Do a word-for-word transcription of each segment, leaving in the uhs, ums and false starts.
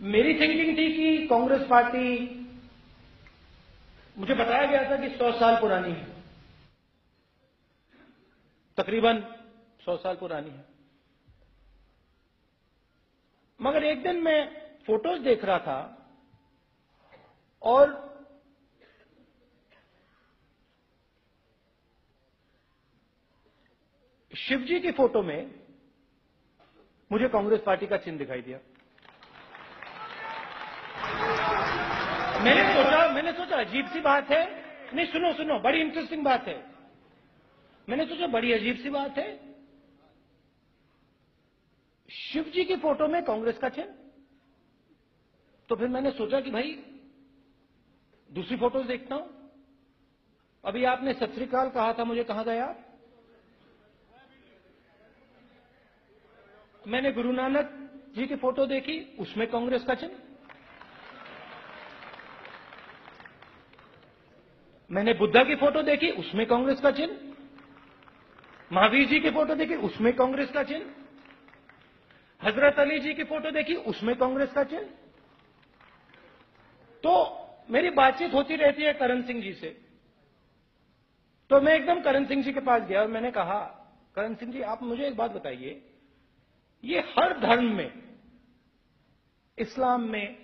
मेरी थिंकिंग थी कि कांग्रेस पार्टी, मुझे बताया गया था कि सौ साल पुरानी है, तकरीबन सौ साल पुरानी है। मगर एक दिन मैं फोटोज देख रहा था और शिवजी की फोटो में मुझे कांग्रेस पार्टी का चिन्ह दिखाई दिया। मैंने सोचा मैंने सोचा अजीब सी बात है। नहीं, सुनो सुनो, बड़ी इंटरेस्टिंग बात है। मैंने सोचा बड़ी अजीब सी बात है, शिवजी की फोटो में कांग्रेस का चिन्ह। तो फिर मैंने सोचा कि भाई दूसरी फोटोज देखता हूं। अभी आपने सत श्री अकाल कहा था, मुझे कहां गया? मैंने गुरु नानक जी की फोटो देखी, उसमें कांग्रेस का चिन्ह। मैंने बुद्धा की फोटो देखी, उसमें कांग्रेस का चिन्ह। महावीर जी की फोटो देखी, उसमें कांग्रेस का चिन्ह। हजरत अली जी की फोटो देखी, उसमें कांग्रेस का चिन्ह। तो मेरी बातचीत होती रहती है करण सिंह जी से, तो मैं एकदम करण सिंह जी के पास गया और मैंने कहा, करण सिंह जी, आप मुझे एक बात बताइए, ये हर धर्म में, इस्लाम में,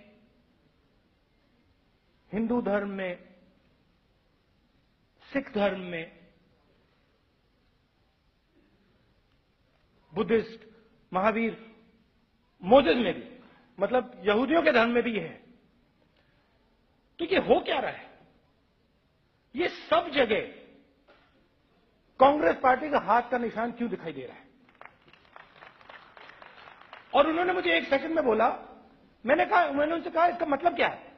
हिंदू धर्म में, सिख धर्म में, बुद्धिस्ट, महावीर, मोजेस में भी, मतलब यहूदियों के धर्म में भी है। तो ये हो क्या रहा है? ये सब जगह कांग्रेस पार्टी का हाथ का निशान क्यों दिखाई दे रहा है? और उन्होंने मुझे एक सेकंड में बोला, मैंने कहा मैंने उनसे कहा इसका मतलब क्या है?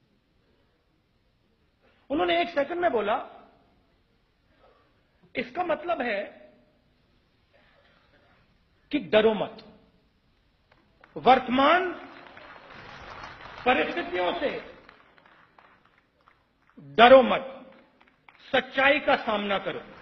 उन्होंने एक सेकंड में बोला, इसका मतलब है कि डरो मत, वर्तमान परिस्थितियों से डरो मत, सच्चाई का सामना करो।